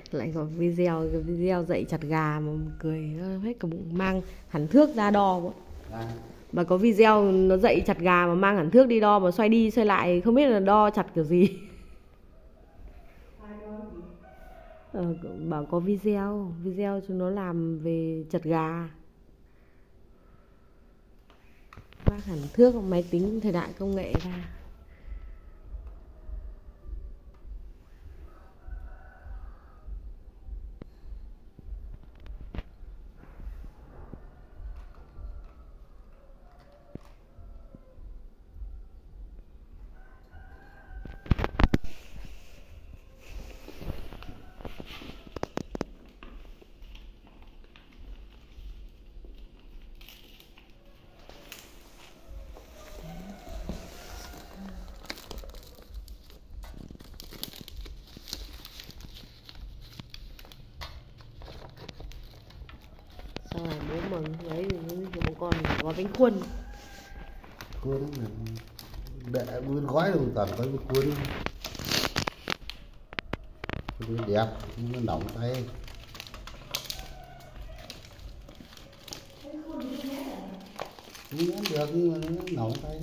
Lại có video, cái video dạy chặt gà mà cười hết cả bụng, mang hẳn thước ra đo quá. Mà có video nó dạy chặt gà mà mang hẳn thước đi đo mà xoay đi xoay lại không biết là đo chặt kiểu gì. Bảo có video chúng nó làm về chặt gà, vác hẳn thước máy tính thời đại công nghệ ra. Sau này bố mừng đấy, một con gói bánh khuôn. Khuôn để nguyên gói rồi toàn có cái khuôn đẹp, nó nóng tay. Nó được nhưng mà nó nóng tay.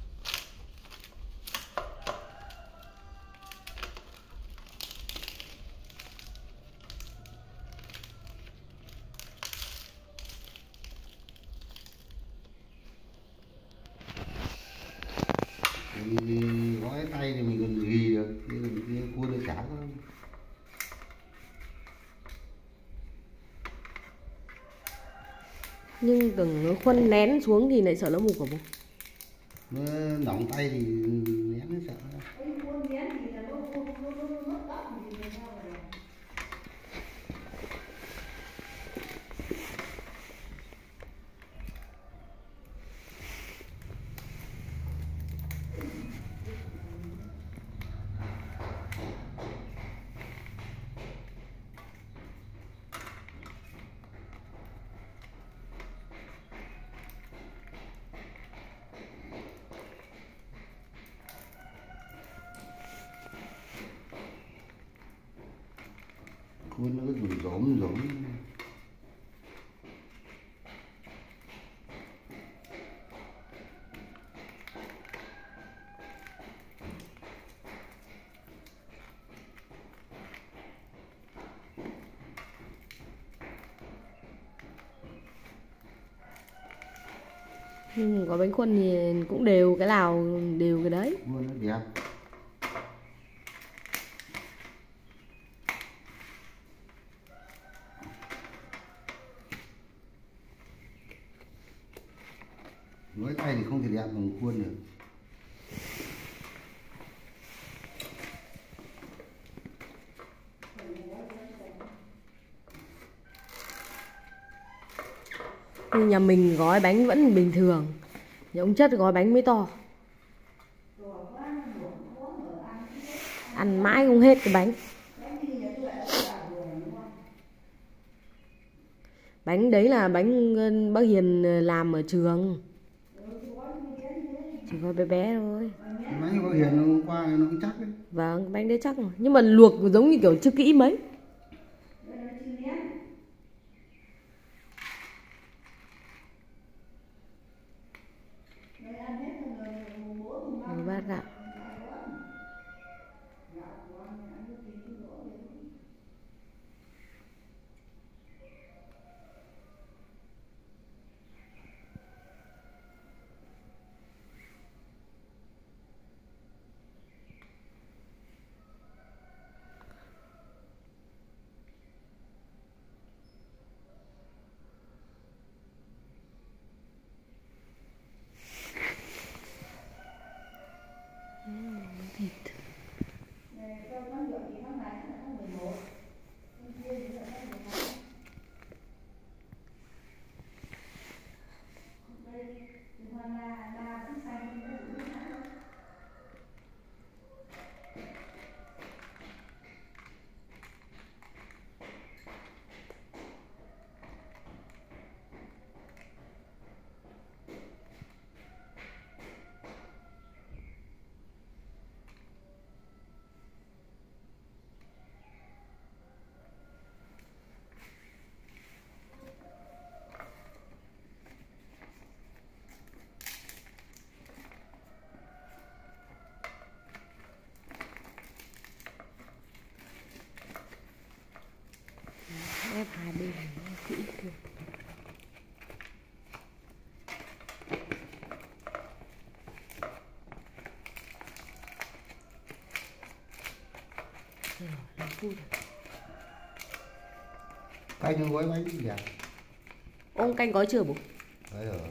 Thì gói tay thì mình còn ghi được, cái khuôn nó chả có. Nhưng tưởng nó khuân nén xuống thì lại sợ nó mục hả bố? Nó nóng tay thì nén nó sợ. Khuôn nó cứ rỗm rỗm. Nhưng có bánh khuôn thì cũng đều, cái nào đều cái đấy. Khuôn nó đẹp. Gói tay thì không thể đẹp bằng khuôn được. Nhưng nhà mình gói bánh vẫn bình thường, nhà ông Chất gói bánh mới to, ăn mãi không hết cái bánh. Bánh đấy là bánh bác Hiền làm ở trường, chỉ gói bé bé thôi. Bánh bác Hiền hôm qua nó cũng chắc đấy. Vâng, bánh đấy chắc rồi, nhưng mà luộc giống như kiểu chưa kỹ mấy. Một bát gạo. Phui. Canh gói bánh gì à? Ông canh gói chưa bố? Đấy rồi.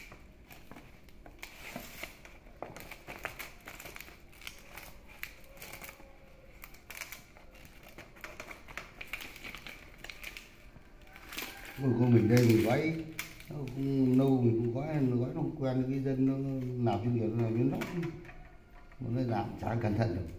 Con mình đây mình gói nó không nâu, mình cũng gói nó không quen, cái dân nó làm chuyên nghiệp nó làm miếng nóc nó giảm chả cẩn thận được.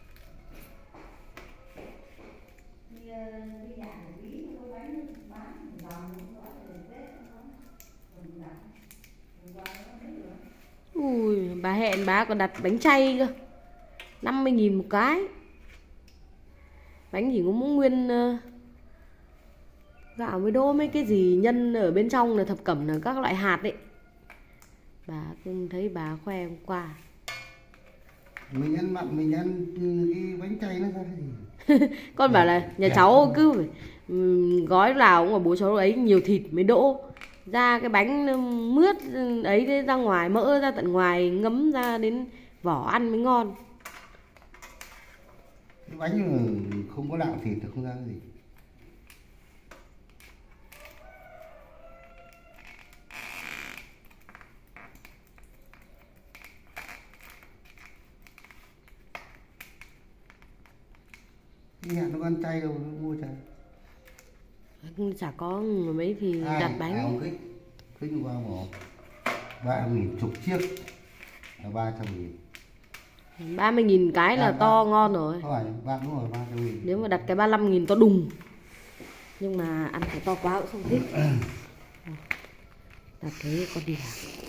Ui, bà hẹn bà còn đặt bánh chay cơ, 50.000 một cái. Bánh chỉ có mỗi nguyên gạo với đỗ, mấy cái gì nhân ở bên trong là thập cẩm, là các loại hạt đấy. Bà cũng thấy bà khoe hôm qua. Mình ăn mặn, mình ăn cái bánh chay nó ra gì. Con bảo là nhà cháu cứ phải, gói nào cũng ở bố cháu ấy nhiều thịt mới đỗ, ra cái bánh mướt ấy ra ngoài, mỡ ra tận ngoài, ngấm ra đến vỏ ăn mới ngon. Cái bánh mà không có đạo thịt thì không ra cái gì. Nhà nó ăn chay đâu, nó mua chay. Chả có mấy thì đặt bánh. Không thích. Thích qua một 30.000 chục chiếc là 300.000. 30.000 cái là to ngon rồi. Đúng rồi, đúng rồi, 300.000. Nếu mà đặt cái 35.000 to đùng. Nhưng mà ăn phải to quá cũng không thích. Đặt cái con đi làm.